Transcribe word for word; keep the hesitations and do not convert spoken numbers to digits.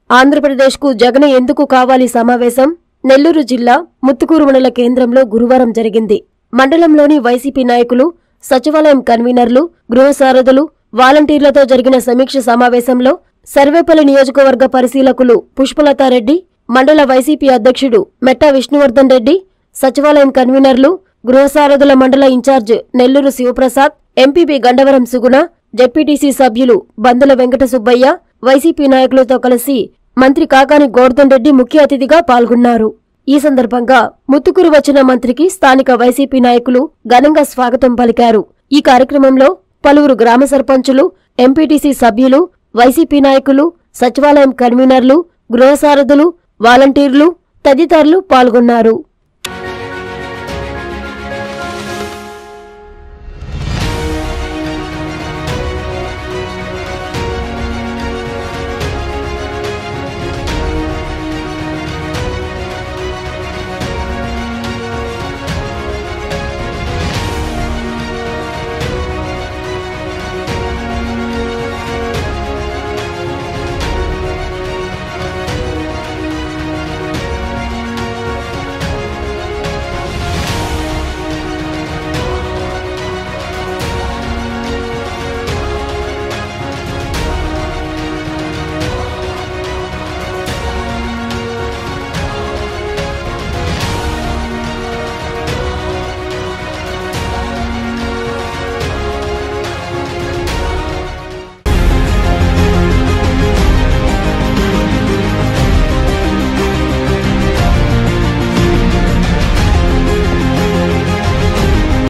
ఆంధ్రప్రదేశ్కు జగన్ ఎందుకు కావాలి సమావేశం నెల్లూరు జిల్లా ముత్తుకూరు మండల కేంద్రంలో గురువారం జరిగింది. మండలంలోని వైసీపీ నాయకులు, సచివాలయం కన్వీనర్లు, గృహసారథులు, వాలంటీర్లతో జరిగిన సమీక్ష సమావేశంలో సర్వేపల్లి నియోజకవర్గ పరిశీలకులు పుష్పలతారెడ్డి, మండల వైసీపీ అధ్యక్షుడు మెట్టా విష్ణువర్ధన్ రెడ్డి, సచివాలయం కన్వీనర్లు, గృహసారథుల మండల in charge Nellore Sivaprasad, MPP Gandavaram Suguna, ZPTC సభ్యులు బందుల వెంకట సుబ్బయ్య, వైసీపీ నాయకులతో కలిసి మంత్రి కాకాని గోవర్ధన్ రెడ్డి ముఖ్య అతిథిగా పాల్గొన్నారు. ఈ సందర్భంగా ముత్తుకూరు వచ్చిన మంత్రికి స్థానిక వైసీపీ నాయకులు ఘనంగా స్వాగతం పలికారు. ఈ కార్యక్రమంలో పలువురు గ్రామ సర్పంచులు, ఎంపీటీసీ సభ్యులు, వైసీపీ నాయకులు, సచివాలయం కన్వీనర్లు, గృహసారథులు, వాలంటీర్లు తదితరులు పాల్గొన్నారు.